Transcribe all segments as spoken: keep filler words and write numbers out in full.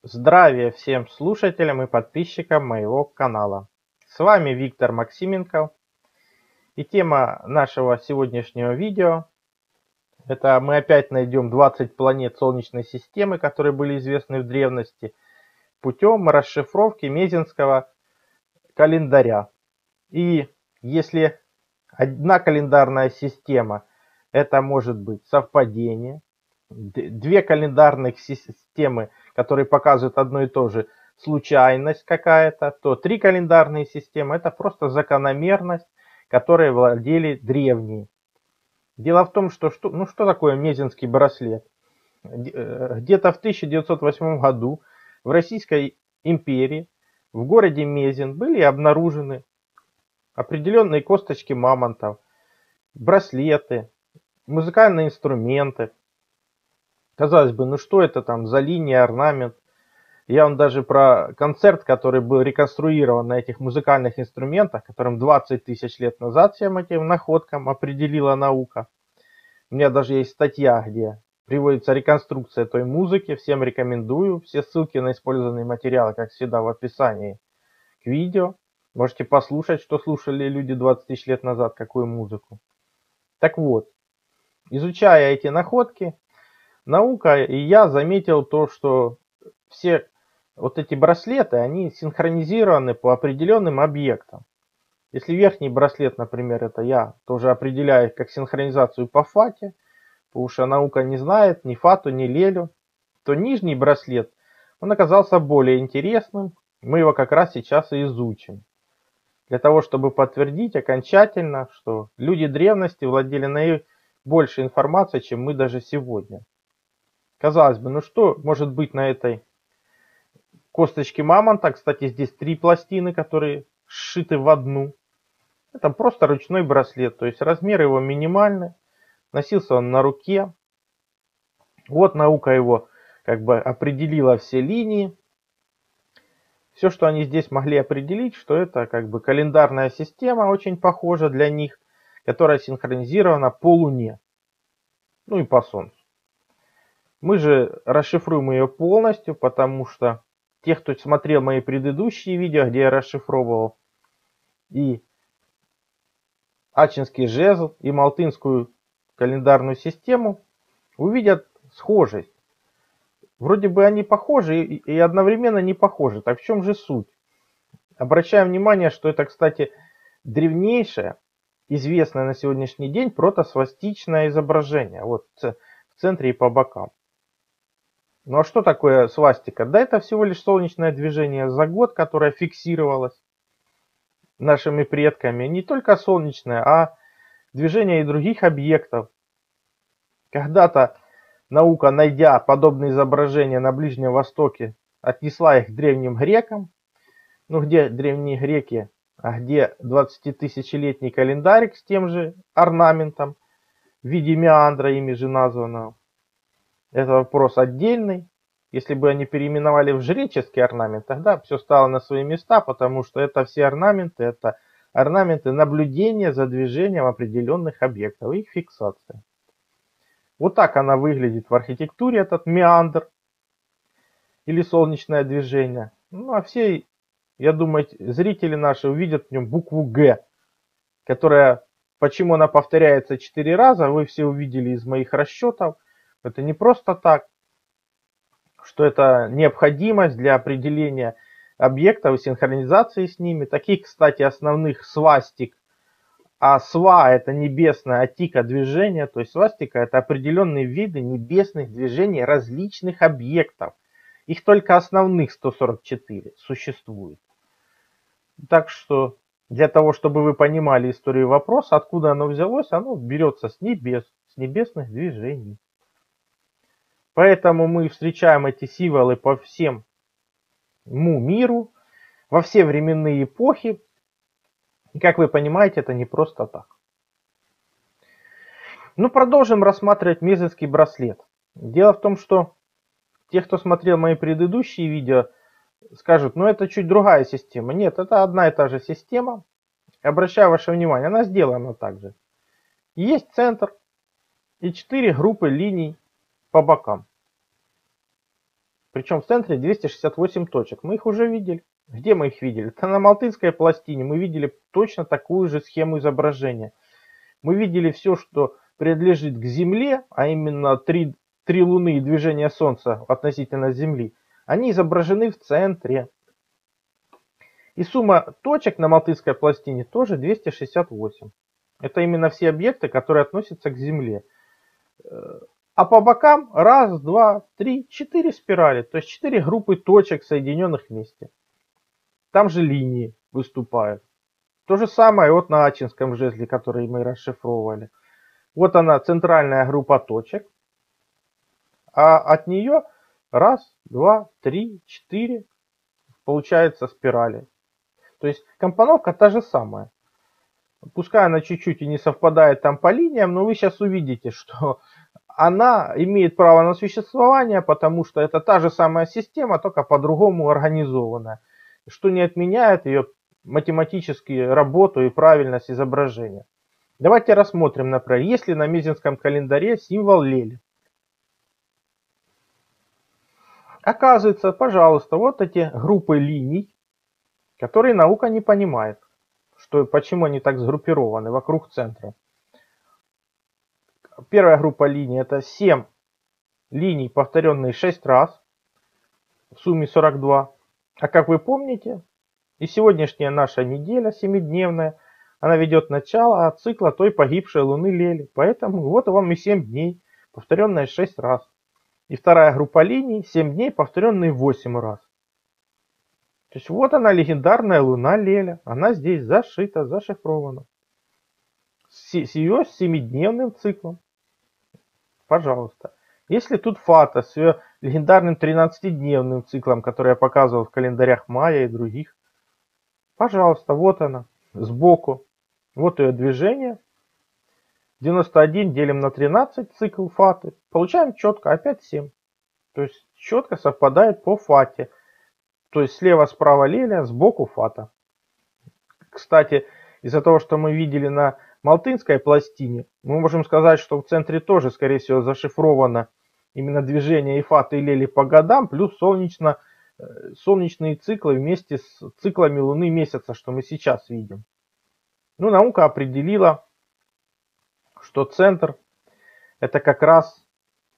Здравия всем слушателям и подписчикам моего канала. С вами Виктор Максименко. И тема нашего сегодняшнего видео — это мы опять найдем двадцать планет Солнечной системы, которые были известны в древности, путем расшифровки Мезенского календаря. И если одна календарная система — это может быть совпадение, две календарных системы, которые показывают одно и то же, случайность какая-то, то три календарные системы — это просто закономерность, которой владели древние. Дело в том, что, что, ну, что такое Мезенский браслет? Где-то в тысяча девятьсот восьмом году в Российской империи в городе Мезен были обнаружены определенные косточки мамонтов, браслеты, музыкальные инструменты. Казалось бы, ну что это там за линия, орнамент? Я вам даже про концерт, который был реконструирован на этих музыкальных инструментах, которым двадцать тысяч лет назад всем этим находкам определила наука. У меня даже есть статья, где приводится реконструкция той музыки. Всем рекомендую. Все ссылки на использованные материалы, как всегда, в описании к видео. Можете послушать, что слушали люди двадцать тысяч лет назад, какую музыку. Так вот, изучая эти находки, наука и я заметил то, что все вот эти браслеты, они синхронизированы по определенным объектам. Если верхний браслет, например, это я, тоже определяю как синхронизацию по фате, потому что наука не знает ни фату, ни лелю, то нижний браслет, он оказался более интересным. Мы его как раз сейчас и изучим. Для того, чтобы подтвердить окончательно, что люди древности владели наибольшей информацией, чем мы даже сегодня. Казалось бы, ну что может быть на этой косточке мамонта? Кстати, здесь три пластины, которые сшиты в одну. Это просто ручной браслет, то есть размер его минимальный. Носился он на руке. Вот наука его как бы определила все линии. Все, что они здесь могли определить, что это как бы календарная система, очень похожа для них, которая синхронизирована по Луне, ну и по Солнцу. Мы же расшифруем ее полностью, потому что те, кто смотрел мои предыдущие видео, где я расшифровывал и Ачинский жезл, и Малтынскую календарную систему, увидят схожесть. Вроде бы они похожи и одновременно не похожи. Так в чем же суть? Обращаем внимание, что это, кстати, древнейшее, известное на сегодняшний день протосвастичное изображение. Вот в центре и по бокам. Ну а что такое свастика? Да это всего лишь солнечное движение за год, которое фиксировалось нашими предками. Не только солнечное, а движение и других объектов. Когда-то наука, найдя подобные изображения на Ближнем Востоке, отнесла их к древним грекам. Ну где древние греки, а где двадцатитысячелетний календарик с тем же орнаментом в виде меандра, ими же названного. Это вопрос отдельный. Если бы они переименовали в жреческий орнамент, тогда все стало на свои места, потому что это все орнаменты, это орнаменты наблюдения за движением определенных объектов, их фиксация. Вот так она выглядит в архитектуре, этот меандр или солнечное движение. Ну а все, я думаю, зрители наши увидят в нем букву Г, которая, почему она повторяется четыре раза, вы все увидели из моих расчетов. Это не просто так, что это необходимость для определения объектов и синхронизации с ними. Таких, кстати, основных свастик. А сва — это небесная, а тика — движение. То есть свастика — это определенные виды небесных движений различных объектов. Их только основных сто сорок четыре существует. Так что для того, чтобы вы понимали историю вопроса, откуда оно взялось, оно берется с небес, с небесных движений. Поэтому мы встречаем эти символы по всему миру, во все временные эпохи. И как вы понимаете, это не просто так. Ну, продолжим рассматривать Мезенский браслет. Дело в том, что те, кто смотрел мои предыдущие видео, скажут, ну это чуть другая система. Нет, это одна и та же система. Обращаю ваше внимание, она сделана так же. Есть центр и четыре группы линий по бокам. Причем в центре двести шестьдесят восемь точек. Мы их уже видели. Где мы их видели? Это на Малтынской пластине мы видели точно такую же схему изображения. Мы видели все, что принадлежит к Земле, а именно три, три Луны и движение Солнца относительно Земли. Они изображены в центре. И сумма точек на Малтынской пластине тоже двести шестьдесят восемь. Это именно все объекты, которые относятся к Земле. А по бокам раз, два, три, четыре спирали. То есть четыре группы точек, соединенных вместе. Там же линии выступают. То же самое вот на Ачинском жезле, который мы расшифровывали. Вот она, центральная группа точек. А от нее раз, два, три, четыре получается спирали. То есть компоновка та же самая. Пускай она чуть-чуть и не совпадает там по линиям, но вы сейчас увидите, что она имеет право на существование, потому что это та же самая система, только по-другому организованная. Что не отменяет ее математическую работу и правильность изображения. Давайте рассмотрим, например, есть ли на Мезенском календаре символ Лели. Оказывается, пожалуйста, вот эти группы линий, которые наука не понимает, что, почему они так сгруппированы вокруг центра. Первая группа линий — это семь линий, повторенные шесть раз, в сумме сорок два. А как вы помните, и сегодняшняя наша неделя семидневная, она ведет начало от цикла той погибшей Луны Лели. Поэтому вот вам и семь дней, повторенные шесть раз. И вторая группа линий — семь дней, повторенные восемь раз. То есть вот она, легендарная Луна Леля. Она здесь зашита, зашифрована. С ее семидневным циклом. Пожалуйста. Если тут Фата с ее легендарным тринадцатидневным циклом, который я показывал в календарях майя и других. Пожалуйста, вот она, сбоку. Вот ее движение. девяносто один делим на тринадцать, цикл Фаты. Получаем четко, опять семь. То есть четко совпадает по Фате. То есть слева-справа Леля, сбоку Фата. Кстати, из-за того, что мы видели на Малтынской пластине, мы можем сказать, что в центре тоже, скорее всего, зашифровано именно движение и Фаты, и Лели по годам, плюс солнечно, солнечные циклы вместе с циклами Луны месяца, что мы сейчас видим. Ну, наука определила, что центр — это как раз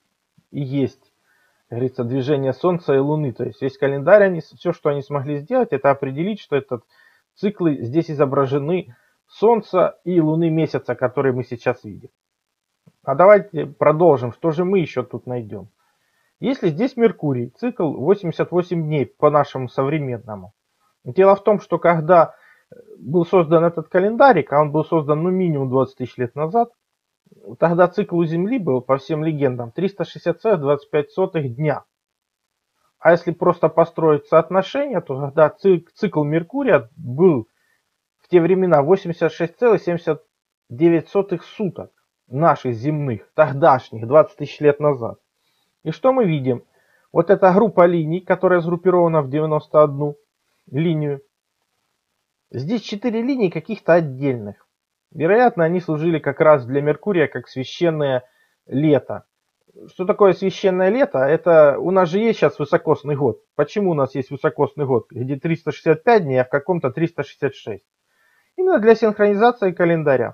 и есть, как говорится, движение Солнца и Луны. То есть весь календарь, они, все, что они смогли сделать, это определить, что этот циклы здесь изображены Солнца и Луны месяца, которые мы сейчас видим. А давайте продолжим, что же мы еще тут найдем. Если здесь Меркурий, цикл восемьдесят восемь дней по нашему современному. Дело в том, что когда был создан этот календарик, а он был создан ну минимум двадцать тысяч лет назад, тогда цикл у Земли был, по всем легендам, триста шестьдесят целых двадцать пять сотых дня. А если просто построить соотношение, то тогда цикл Меркурия был в те времена восемьдесят шесть целых семьдесят девять сотых суток наших земных, тогдашних, двадцать тысяч лет назад. И что мы видим? Вот эта группа линий, которая сгруппирована в девяносто одну линию. Здесь четыре линии каких-то отдельных. Вероятно, они служили как раз для Меркурия как священное лето. Что такое священное лето? Это у нас же есть сейчас высокосный год. Почему у нас есть высокосный год, где триста шестьдесят пять дней, а в каком-то триста шестьдесят шесть? Именно для синхронизации календаря.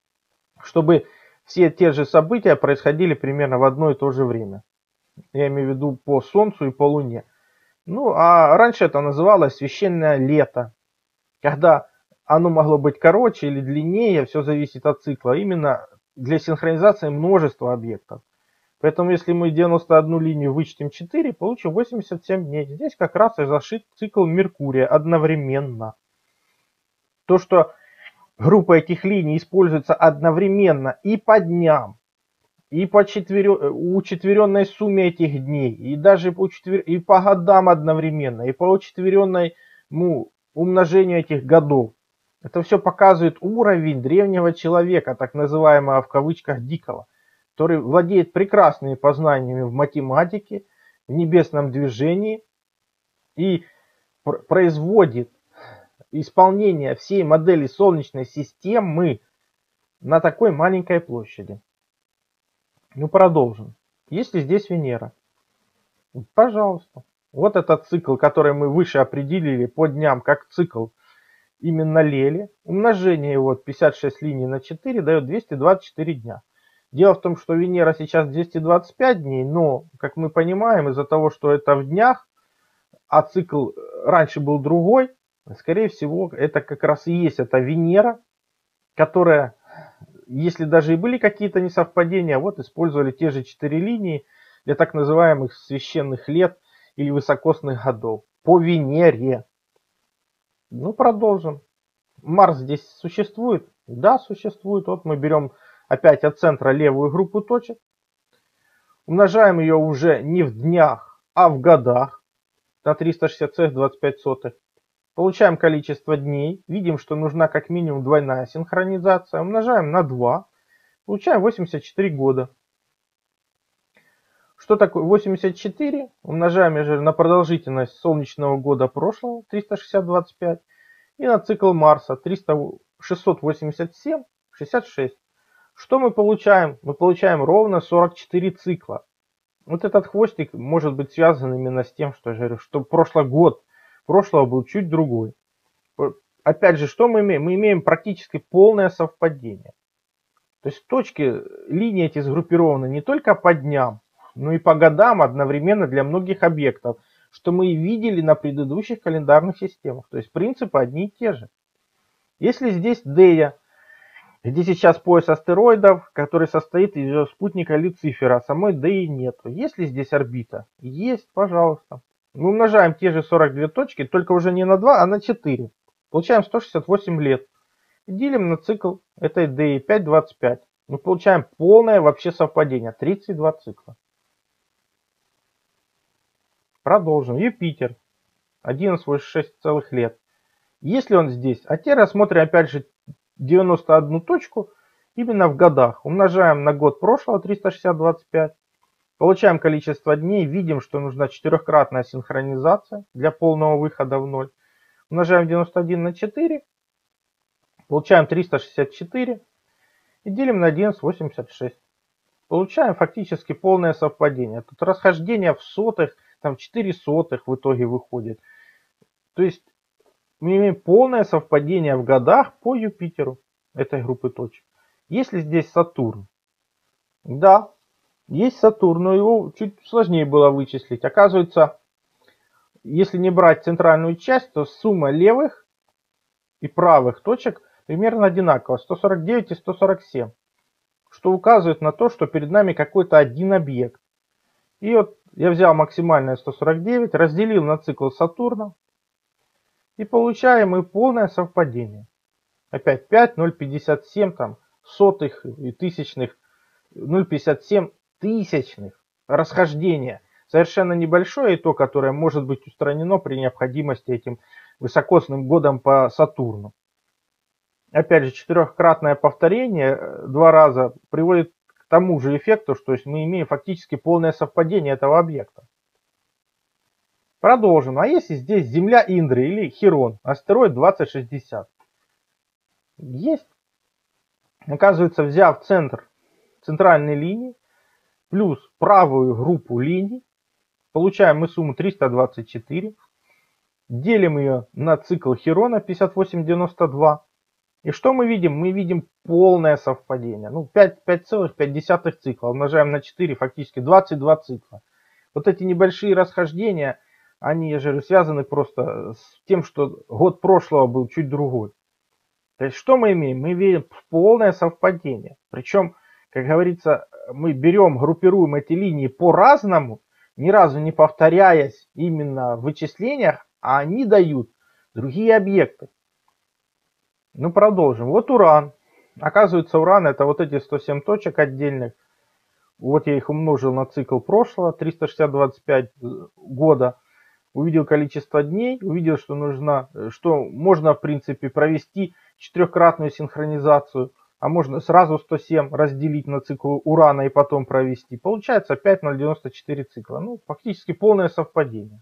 Чтобы все те же события происходили примерно в одно и то же время. Я имею в виду по Солнцу и по Луне. Ну, а раньше это называлось священное лето. Когда оно могло быть короче или длиннее, все зависит от цикла. Именно для синхронизации множества объектов. Поэтому если мы девяносто одну линию вычтем четыре, получим восемьдесят семь дней. Здесь как раз и зашит цикл Меркурия одновременно. То, что группа этих линий используется одновременно и по дням, и по учетверенной сумме этих дней, и даже по, учетвер... и по годам одновременно, и по учетверенной ну, умножению этих годов. Это все показывает уровень древнего человека, так называемого в кавычках дикого, который владеет прекрасными познаниями в математике, в небесном движении и пр производит исполнение всей модели Солнечной системы на такой маленькой площади. Ну, продолжим. Если здесь Венера, пожалуйста. Вот этот цикл, который мы выше определили по дням как цикл именно Лели. Умножение его пятьдесят шесть линий на четыре дает двести двадцать четыре дня. Дело в том, что Венера сейчас двести двадцать пять дней, но, как мы понимаем, из-за того, что это в днях, а цикл раньше был другой, скорее всего, это как раз и есть эта Венера, которая, если даже и были какие-то несовпадения, вот использовали те же четыре линии для так называемых священных лет или высокосных годов по Венере. Ну, продолжим. Марс здесь существует? Да, существует. Вот мы берем опять от центра левую группу точек. Умножаем ее уже не в днях, а в годах на триста шестьдесят целых двадцать пять сотых. Получаем количество дней. Видим, что нужна как минимум двойная синхронизация. Умножаем на два. Получаем восемьдесят четыре года. Что такое восемьдесят четыре? Умножаем же на продолжительность солнечного года прошлого триста шестьдесят двадцать пять и на цикл Марса шестьсот восемьдесят семь шестьдесят шесть. Что мы получаем? Мы получаем ровно сорок четыре цикла. Вот этот хвостик может быть связан именно с тем, что я говорю, что прошлый год прошлого был чуть другой. Опять же, что мы имеем? Мы имеем практически полное совпадение. То есть точки, линии эти сгруппированы не только по дням, но и по годам одновременно для многих объектов, что мы и видели на предыдущих календарных системах. То есть принципы одни и те же. Если здесь Дея, где сейчас пояс астероидов, который состоит из ее спутника Люцифера, самой Деи нету. Есть ли здесь орбита? Есть, пожалуйста. Мы умножаем те же сорок две точки, только уже не на два, а на четыре. Получаем сто шестьдесят восемь лет. И делим на цикл этой Деи пять двадцать пять. Мы получаем полное вообще совпадение. тридцать два цикла. Продолжим. Юпитер. одиннадцать восемьдесят шесть целых лет. Если он здесь, а теперь рассмотрим опять же девяносто одну точку именно в годах. Умножаем на год прошлого триста шестьдесят двадцать пять. Получаем количество дней. Видим, что нужна четырехкратная синхронизация для полного выхода в ноль. Умножаем девяносто один на четыре. Получаем триста шестьдесят четыре. И делим на одиннадцать восемьдесят шесть. Получаем фактически полное совпадение. Тут расхождение в сотых, там четыре сотых в итоге выходит. То есть мы имеем полное совпадение в годах по Юпитеру этой группы точек. Если здесь Сатурн, да, есть Сатурн, но его чуть сложнее было вычислить. Оказывается, если не брать центральную часть, то сумма левых и правых точек примерно одинакова, сто сорок девять и сто сорок семь. Что указывает на то, что перед нами какой-то один объект. И вот я взял максимальное сто сорок девять, разделил на цикл Сатурна. И получаем мы полное совпадение. Опять пять, ноль пятьдесят семь там, сотых и тысячных, ноль пятьдесят семь тысячных. Расхождение совершенно небольшое, и то, которое может быть устранено при необходимости этим высокосным годом по Сатурну. Опять же, четырехкратное повторение два раза приводит к тому же эффекту, что есть мы имеем фактически полное совпадение этого объекта. Продолжим. А если здесь Земля Индры или Хирон, астероид двадцать шестьдесят? Есть. Оказывается, взяв центр центральной линии, плюс правую группу линий, получаем мы сумму триста двадцать четыре. Делим ее на цикл Хирона пятьдесят восемь девяносто два. И что мы видим? Мы видим полное совпадение. Ну, пять целых пять десятых цикла. Умножаем на четыре, фактически двадцать два цикла. Вот эти небольшие расхождения, они же связаны просто с тем, что год прошлого был чуть другой. То есть что мы имеем? Мы видим полное совпадение. Причем, как говорится, мы берем, группируем эти линии по-разному, ни разу не повторяясь именно в вычислениях, а они дают другие объекты. Ну, продолжим. Вот Уран. Оказывается, Уран это вот эти сто семь точек отдельных. Вот я их умножил на цикл прошлого, триста шестьдесят двадцать пять года. Увидел количество дней, увидел, что нужно, что можно, в принципе, провести четырехкратную синхронизацию, а можно сразу сто семь разделить на цикл Урана и потом провести. Получается пять целых девяносто четыре цикла. Ну, фактически полное совпадение.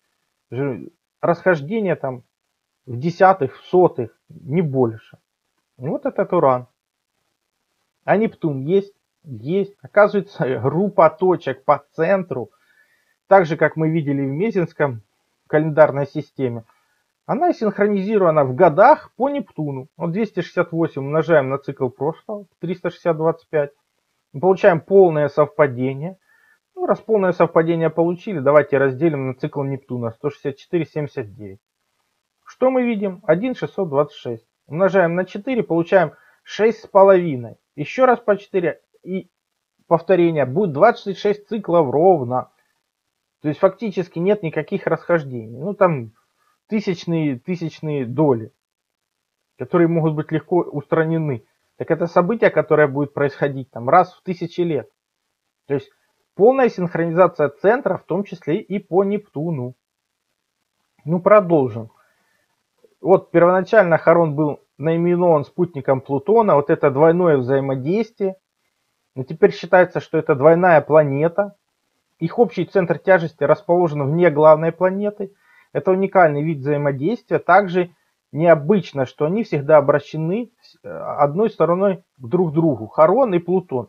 Расхождение там в десятых, в сотых, не больше. Вот этот Уран. А Нептун есть? Есть. Оказывается, группа точек по центру так же, как мы видели в Мезенском календарной системе, она синхронизирована в годах по Нептуну. Вот двести шестьдесят восемь умножаем на цикл прошлого, триста шестьдесят двадцать пять. Мы получаем полное совпадение. Ну, раз полное совпадение получили, давайте разделим на цикл Нептуна сто шестьдесят четыре семьдесят девять. Что мы видим? один шестьсот двадцать шесть. Умножаем на четыре, получаем шесть с половиной. Еще раз по четыре и повторение. Будет двадцать шесть циклов ровно. То есть фактически нет никаких расхождений. Ну там тысячные, тысячные доли, которые могут быть легко устранены. Так это событие, которое будет происходить там раз в тысячи лет. То есть полная синхронизация центра, в том числе и по Нептуну. Ну продолжим. Вот первоначально Харон был наименован спутником Плутона. Вот это двойное взаимодействие. Но теперь считается, что это двойная планета. Их общий центр тяжести расположен вне главной планеты. Это уникальный вид взаимодействия. Также необычно, что они всегда обращены одной стороной друг к другу. Харон и Плутон.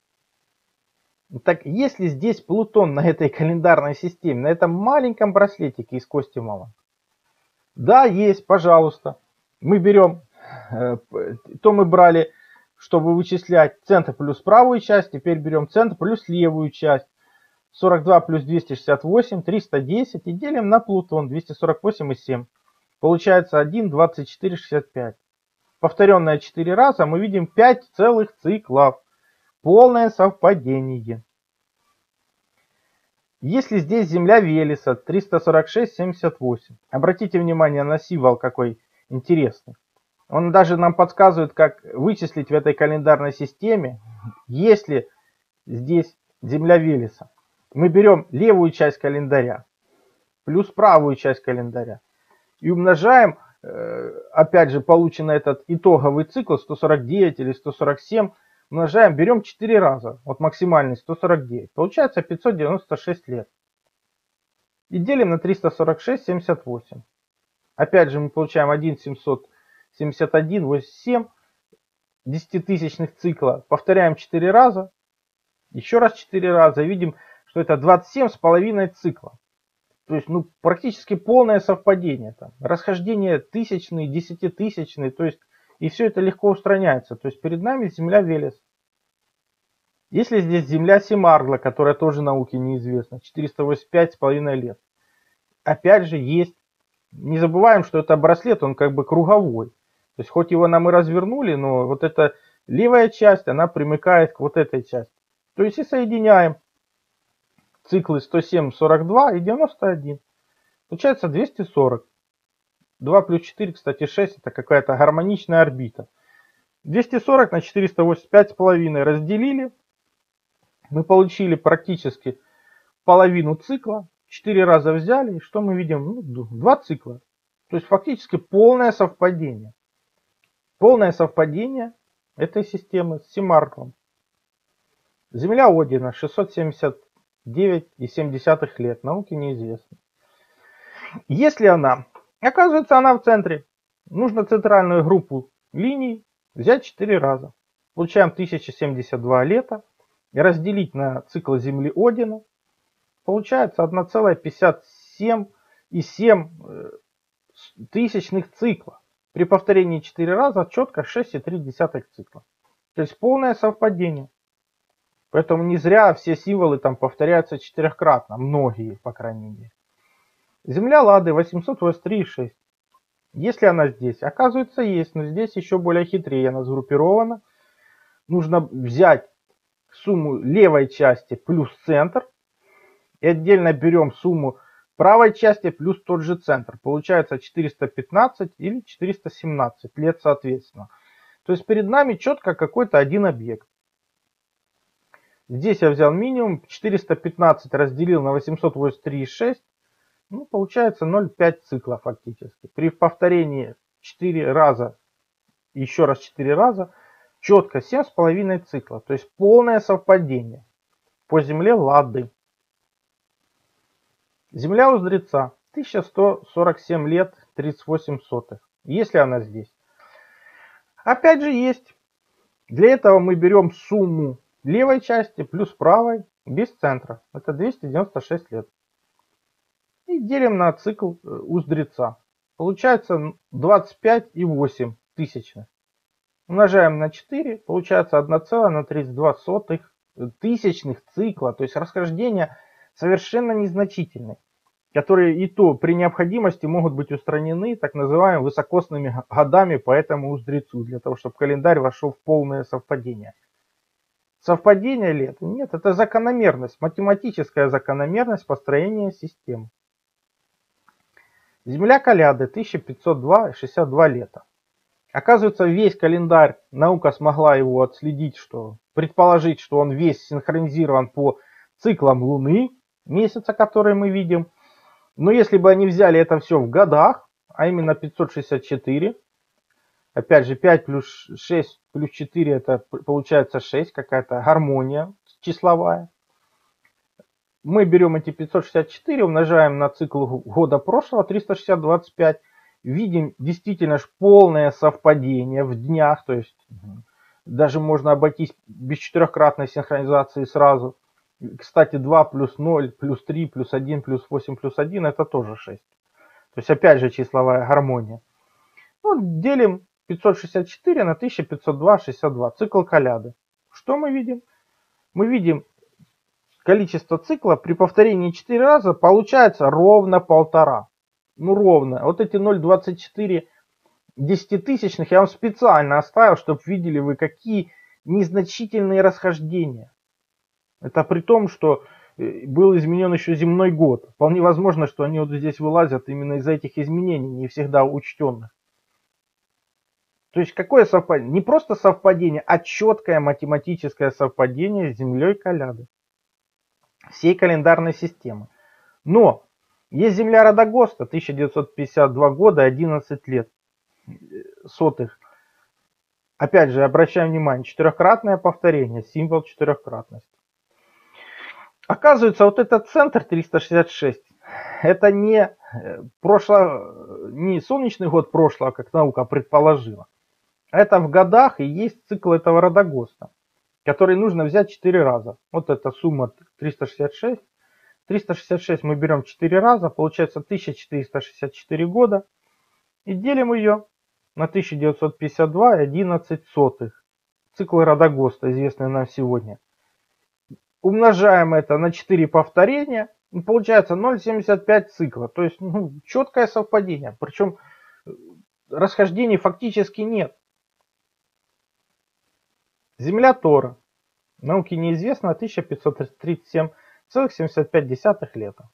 Так если здесь Плутон на этой календарной системе, на этом маленьком браслетике из кости мамонта? Да, есть, пожалуйста. Мы берем, то мы брали, чтобы вычислять центр плюс правую часть, теперь берем центр плюс левую часть. сорок два плюс двести шестьдесят восемь, триста десять и делим на Плутон, двести сорок восемь и семь. Получается один, двадцать четыре, шестьдесят пять. Повторенное четыре раза мы видим пять целых циклов. Полное совпадение. Если здесь Земля Велеса триста сорок шесть семьдесят восемь. Обратите внимание на символ какой интересный. Он даже нам подсказывает, как вычислить в этой календарной системе, если здесь Земля Велеса. Мы берем левую часть календаря плюс правую часть календаря и умножаем, опять же, полученный этот итоговый цикл сто сорок девять или сто сорок семь, умножаем, берем четыре раза, вот максимальный сто сорок девять, получается пятьсот девяносто шесть лет. И делим на триста сорок шесть семьдесят восемь. Опять же мы получаем один семьсот семьдесят один восемьдесят семь десятитысячных цикла. Повторяем четыре раза, еще раз четыре раза, и видим, что это двадцать семь с половиной цикла. То есть ну, практически полное совпадение. Там, расхождение тысячные, десятитысячные, то есть и все это легко устраняется. То есть перед нами Земля Велес. Если здесь Земля Семаргла, которая тоже науке неизвестна, четыреста восемьдесят пять с половиной лет. Опять же есть. Не забываем, что это браслет, он как бы круговой. То есть хоть его нам и развернули, но вот эта левая часть, она примыкает к вот этой части. То есть и соединяем циклы сто семь, сорок два и девяносто один. Получается двести сорок. два плюс четыре, кстати, шесть. Это какая-то гармоничная орбита. двести сорок на четыреста восемьдесят пять с половиной разделили. Мы получили практически половину цикла. четыре раза взяли. И что мы видим? Ну, два цикла. То есть фактически полное совпадение. Полное совпадение этой системы с Семарглом. Земля Одина шестьсот семьдесят девять и семь десятых лет. Науке неизвестно. Если она, оказывается, она в центре. Нужно центральную группу линий взять четыре раза. Получаем тысяча семьдесят два лета. И разделить на цикл Земли Одина. Получается одна целая пятьдесят семь и семь тысячных цикла. При повторении четыре раза четко шесть и три десятых цикла. То есть полное совпадение. Поэтому не зря все символы там повторяются четырехкратно. Многие, по крайней мере. Земля Лады восемьсот восемьдесят три и шесть. Если она здесь, оказывается есть, но здесь еще более хитрее она сгруппирована. Нужно взять сумму левой части плюс центр. И отдельно берем сумму правой части плюс тот же центр. Получается четыреста пятнадцать или четыреста семнадцать лет соответственно. То есть перед нами четко какой-то один объект. Здесь я взял минимум. четыреста пятнадцать разделил на восемьсот восемьдесят три и шесть. Ну, получается ноль целых пять цикла фактически. При повторении четыре раза, еще раз четыре раза, четко семь с половиной цикла. То есть полное совпадение по Земле Лады. Земля Уздреца тысяча сто сорок семь лет тридцать восемь сотых. Если она здесь. Опять же есть. Для этого мы берем сумму левой части плюс правой без центра. Это двести девяносто шесть лет. И делим на цикл уздреца. Получается двадцать пять и восемь тысячных. Умножаем на четыре, получается одна целая тридцать две сотых тысячных цикла. То есть расхождение совершенно незначительное, которые и то при необходимости могут быть устранены так называемыми высокосными годами по этому уздрецу, для того, чтобы календарь вошел в полное совпадение. Совпадение ли это? Нет, это закономерность, математическая закономерность построения системы. Земля Коляды тысяча пятьсот два и шестьдесят два лета. Оказывается, весь календарь, наука смогла его отследить, что предположить, что он весь синхронизирован по циклам Луны, месяца, который мы видим. Но если бы они взяли это все в годах, а именно пятьсот шестьдесят четыре, опять же пять плюс шесть плюс четыре, это получается шесть, какая-то гармония числовая. Мы берем эти пятьсот шестьдесят четыре, умножаем на цикл года прошлого, триста шестьдесят двадцать пять. Видим действительно полное совпадение в днях, то есть даже можно обойтись без четырехкратной синхронизации сразу. Кстати, два плюс ноль плюс три плюс один плюс восемь плюс один это тоже шесть. То есть опять же числовая гармония. Вот делим пятьсот шестьдесят четыре на тысяча пятьсот два шестьдесят два. Цикл Коляды. Что мы видим? Мы видим количество цикла при повторении четыре раза получается ровно полтора. Ну ровно. Вот эти ноль целых двадцать четыре десятитысячных я вам специально оставил, чтобы видели вы, какие незначительные расхождения. Это при том, что был изменен еще земной год. Вполне возможно, что они вот здесь вылазят именно из-за этих изменений, не всегда учтенных. То есть какое совпадение? Не просто совпадение, а четкое математическое совпадение с Землей Коляды. Всей календарной системы. Но есть Земля Родогоста, тысяча девятьсот пятьдесят два года, одиннадцать лет сотых. Опять же, обращаем внимание, четырехкратное повторение, символ четырехкратности. Оказывается, вот этот центр триста шестьдесят шесть, это не, прошло, не солнечный год прошлого, как наука предположила. Это в годах и есть цикл этого Родогоста, который нужно взять четыре раза. Вот эта сумма триста шестьдесят шесть. триста шестьдесят шесть мы берем четыре раза, получается тысяча четыреста шестьдесят четыре года. И делим ее на тысяча девятьсот пятьдесят два и одиннадцать сотых. Цикл Родогоста, известный нам сегодня. Умножаем это на четыре повторения, и получается ноль целых семьдесят пять цикла. То есть ну, четкое совпадение. Причем расхождений фактически нет. Земля Тора. Науке неизвестно, тысяча пятьсот тридцать семь целых семьдесят пять десятых лета.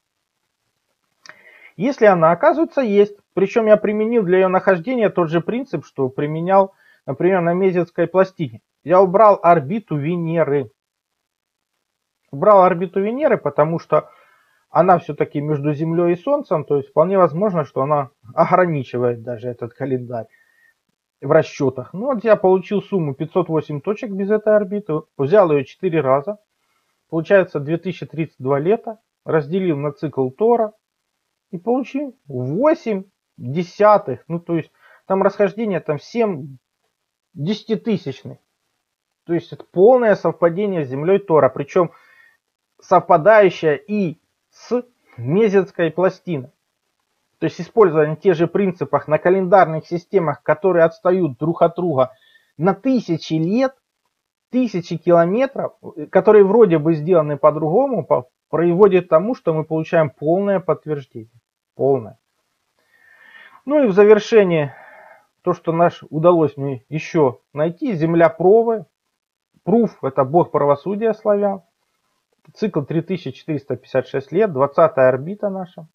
Если она, оказывается, есть, причем я применил для ее нахождения тот же принцип, что применял, например, на Мезенской пластине. Я убрал орбиту Венеры. Убрал орбиту Венеры, потому что она все-таки между Землей и Солнцем, то есть вполне возможно, что она ограничивает даже этот календарь в расчетах. Ну вот я получил сумму пятьсот восемь точек без этой орбиты, взял ее четыре раза, получается две тысячи тридцать два лета, разделил на цикл Тора и получил восемь десятых, ну то есть там расхождение там семь десятитысячных. То есть это полное совпадение с Землей Тора, причем совпадающее и с Мезенской пластиной. То есть использование тех же принципах на календарных системах, которые отстают друг от друга на тысячи лет, тысячи километров, которые вроде бы сделаны по-другому, приводит к тому, что мы получаем полное подтверждение. Полное. Ну и в завершение, то, что наш удалось мне еще найти, Земля Провы. Пруф — это бог правосудия славян. Цикл три тысячи четыреста пятьдесят шесть лет, двадцатая орбита наша.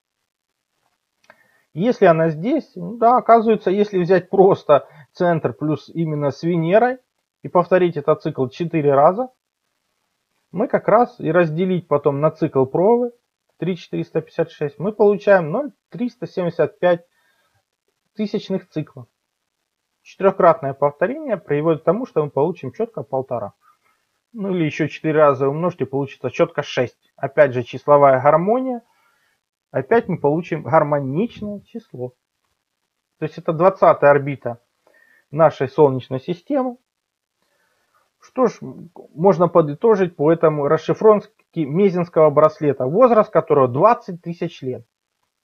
Если она здесь, ну да, оказывается, если взять просто центр плюс именно с Венерой и повторить этот цикл четыре раза, мы как раз и разделить потом на цикл Провы три тысячи четыреста пятьдесят шесть, мы получаем ноль целых триста семьдесят пять тысячных цикла. Четырехкратное повторение приводит к тому, что мы получим четко полтора. Ну или еще четыре раза умножьте, получится четко шесть. Опять же числовая гармония. Опять мы получим гармоничное число. То есть это двадцатая орбита нашей Солнечной системы. Что ж, можно подытожить по этому расшифровке Мезенского браслета, возраст которого двадцать тысяч лет.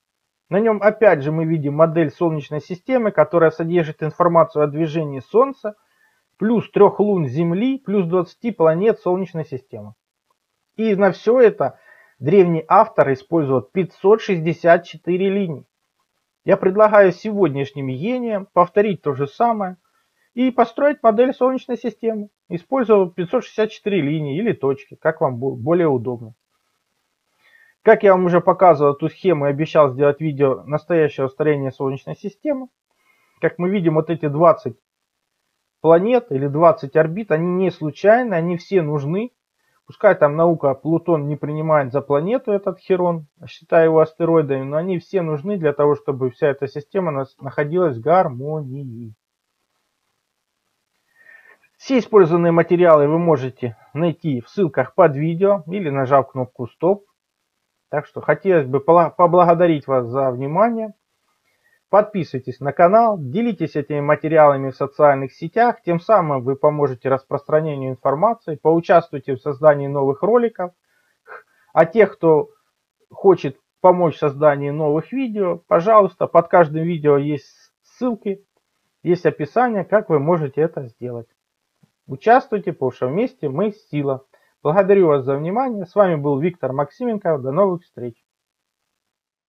На нем опять же мы видим модель Солнечной системы, которая содержит информацию о движении Солнца, плюс трех лун Земли, плюс двадцати планет Солнечной системы. И на все это древний автор использовал пятьсот шестьдесят четыре линии. Я предлагаю сегодняшним гениям повторить то же самое и построить модель Солнечной системы, используя пятьсот шестьдесят четыре линии или точки, как вам более удобно. Как я вам уже показывал эту схему и обещал сделать видео настоящего строения Солнечной системы, как мы видим, вот эти двадцать планет или двадцать орбит, они не случайны, они все нужны. Пускай там наука Плутон не принимает за планету этот Херон, считая его астероидами, но они все нужны для того, чтобы вся эта система находилась в гармонии. Все использованные материалы вы можете найти в ссылках под видео или нажав кнопку стоп. Так что хотелось бы поблагодарить вас за внимание. Подписывайтесь на канал, делитесь этими материалами в социальных сетях, тем самым вы поможете распространению информации, поучаствуйте в создании новых роликов. А тех, кто хочет помочь в создании новых видео, пожалуйста, под каждым видео есть ссылки, есть описание, как вы можете это сделать. Участвуйте, потому что вместе мы сила. Благодарю вас за внимание. С вами был Виктор Максименко. До новых встреч.